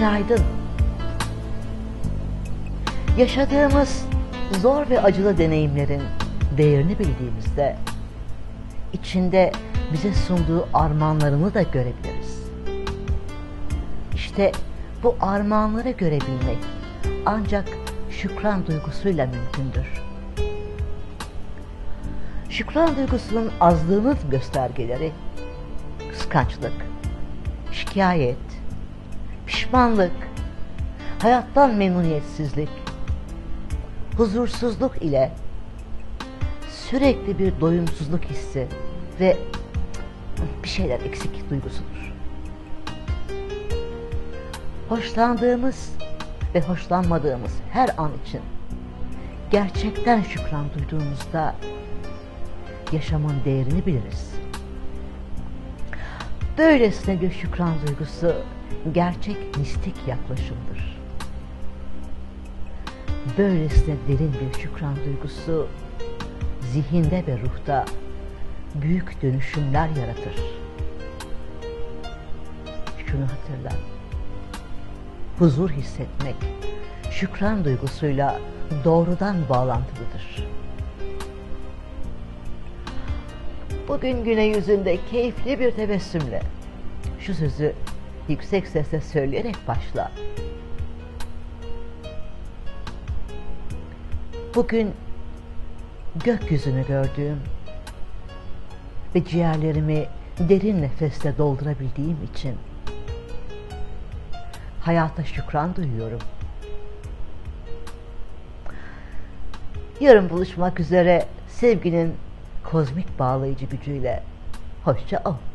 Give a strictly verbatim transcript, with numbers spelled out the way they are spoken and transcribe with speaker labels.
Speaker 1: Günaydın. Yaşadığımız zor ve acılı deneyimlerin değerini bildiğimizde içinde bize sunduğu armağanlarını da görebiliriz. İşte bu armağanları görebilmek ancak şükran duygusuyla mümkündür. Şükran duygusunun azlığının göstergeleri kıskançlık, şikayet, pişmanlık, hayattan memnuniyetsizlik, huzursuzluk ile sürekli bir doyumsuzluk hissi ve bir şeyler eksik duygusudur. Hoşlandığımız ve hoşlanmadığımız her an için gerçekten şükran duyduğumuzda yaşamın değerini biliriz. Böylesine bir şükran duygusu gerçek mistik yaklaşımdır. Böylesine derin bir şükran duygusu zihinde ve ruhta büyük dönüşümler yaratır. Şunu hatırla, huzur hissetmek şükran duygusuyla doğrudan bağlantılıdır. Bugün güne yüzünde keyifli bir tebessümle şu sözü yüksek sesle söyleyerek başla. Bugün gökyüzünü gördüğüm ve ciğerlerimi derin nefesle doldurabildiğim için hayata şükran duyuyorum. Yarın buluşmak üzere sevginin kozmik bağlayıcı gücüyle. Hoşça ol.